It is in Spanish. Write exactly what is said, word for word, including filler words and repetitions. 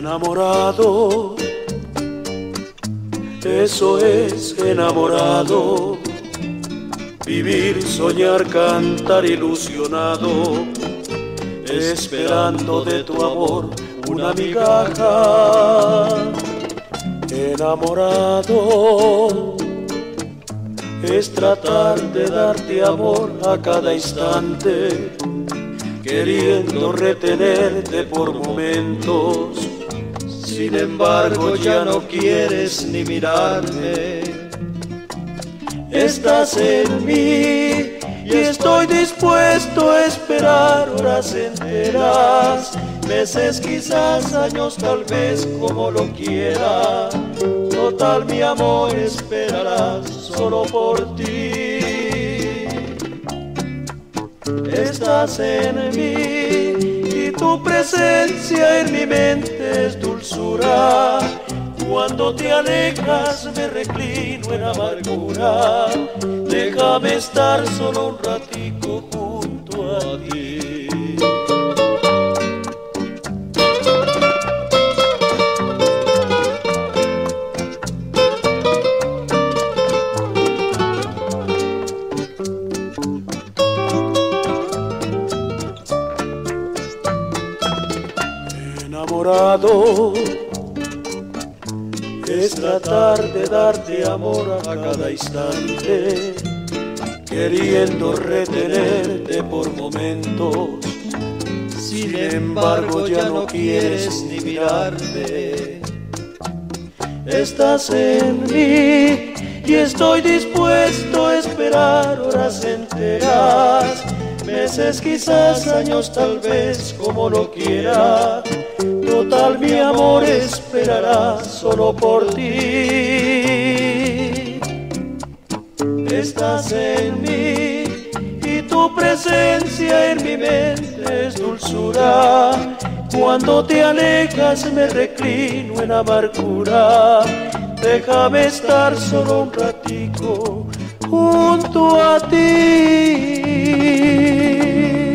Enamorado, eso es enamorado, vivir, soñar, cantar ilusionado, esperando de tu amor una migaja. Enamorado es tratar de darte amor a cada instante, queriendo retenerte por momentos. Sin embargo ya no quieres ni mirarme. Estás en mí y estoy dispuesto a esperar horas enteras, meses, quizás años, tal vez como lo quiera. Total, mi amor, esperarás solo por ti. Estás en mí y tu presencia en mi mente es dulzura. Cuando te alejas me reclino en amargura. Déjame estar solo un ratico junto a ti. Enamorado es tratar de darte amor a cada instante, queriendo retenerte por momentos. Sin embargo ya no quieres ni mirarme. Estás en mí y estoy dispuesto a esperar horas enteras, meses, quizás años, tal vez como lo quiera. Total, mi amor, esperará solo por ti. Estás en mí y tu presencia en mi mente es dulzura. Cuando te alejas me reclino en amargura. Déjame estar solo un ratico junto a ti.